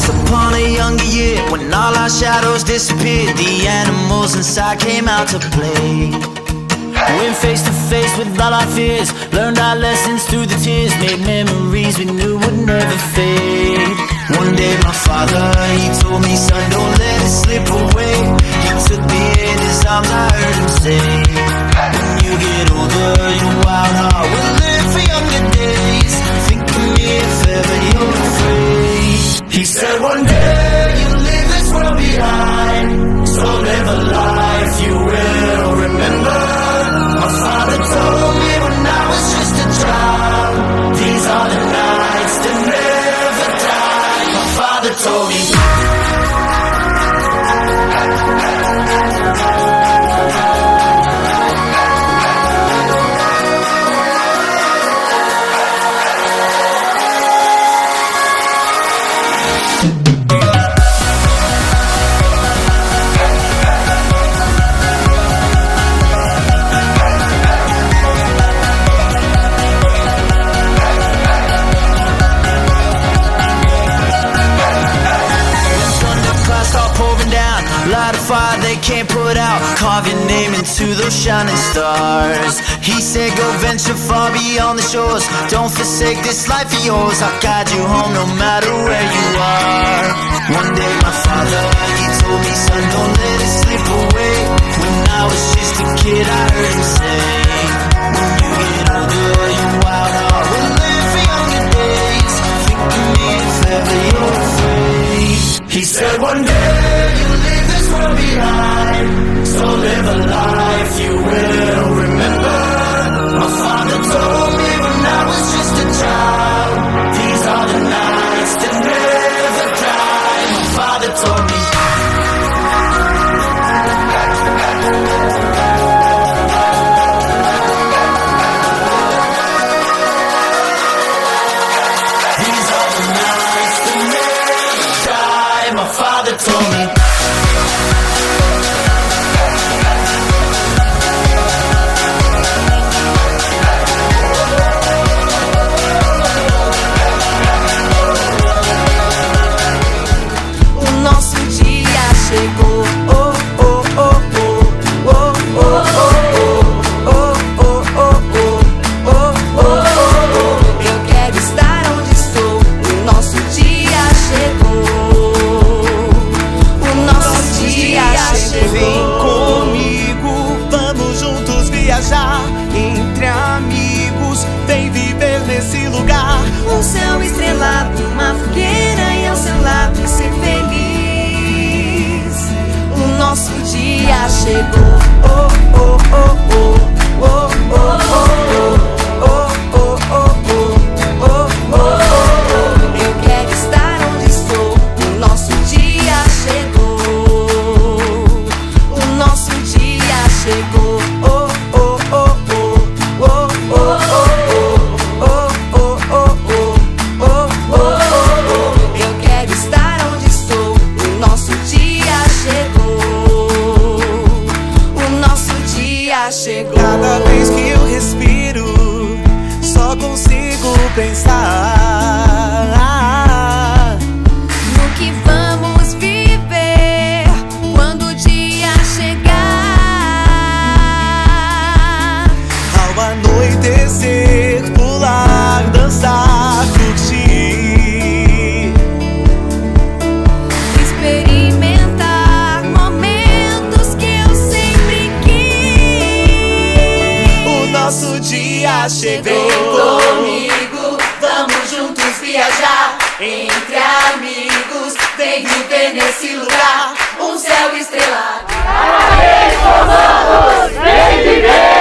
upon a younger year, when all our shadows disappeared, the animals inside came out to play. Went face to face with all our fears, learned our lessons through the tears, made memories we knew would never fade. One day my father, he told me, son, don't let it slip away. He took me in his arms, I heard him say, when you get older, your wild heart will live for younger days. Think of me if ever you're afraid. He said one day you'll leave this world behind, so live a life you will remember. My father told me when I was just a child, these are the nights that never die. My father told me. Light a fire they can't put out, carve your name into those shining stars. He said go venture far beyond the shores, don't forsake this life of yours. I'll guide you home no matter where you are. One day my father, he told me, son, don't let it slip away. When I was just a kid I heard him say, when you get older your wild heart will live for younger days. Think of me if ever you're afraid. He said one day you'll leave this world behind, so live a life you will remember. My father told me when I was just a child, these are the nights that never die. My father told me. These are the nights that never die. My father told me. Chegou, oh, oh, oh, oh, oh, oh, oh, oh, oh, oh, oh, oh. Eu quero estar onde estou, o nosso dia chegou. O nosso dia chegou. Vem comigo, vamos juntos viajar. Entre amigos, vem viver nesse lugar. Um céu estrelado, uma fogueira e ao seu lado ser feliz. Nosso dia chegou, oh, oh, oh, oh, oh, oh, oh, oh, oh, oh, oh, oh. Eu quero estar onde estou, o nosso dia chegou. O nosso dia chegou, oh, oh, oh, oh, oh, oh, oh, oh, oh, oh. Eu quero estar onde estou, o nosso dia chegou. Chegou. Cada vez que eu respiro, só consigo pensar no que vamos viver quando o dia chegar. Ao anoitecer, pular, dançar, curtir, experimentar momentos que eu sempre quis. o nosso dia chegou. Vem comigo, vamos juntos viajar. Entre amigos, vem viver nesse lugar. Um céu estrelado. Parabéns, formados! Vem viver!